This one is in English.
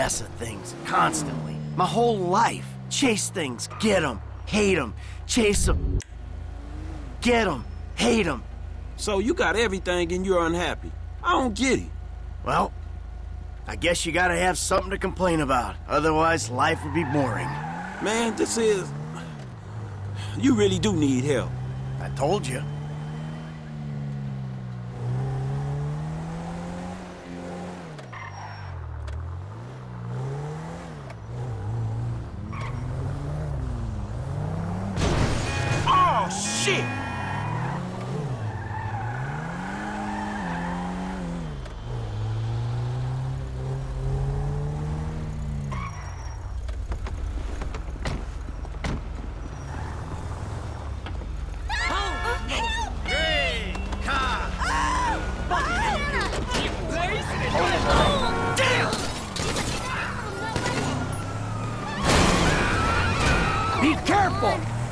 mess of things, constantly. My whole life. Chase things, get them, hate them, chase them, get them, hate them. So you got everything and you're unhappy. I don't get it. Well, I guess you gotta have something to complain about. Otherwise, life would be boring. Man, this is... You really do need help. I told you. Oh, shit! Be careful!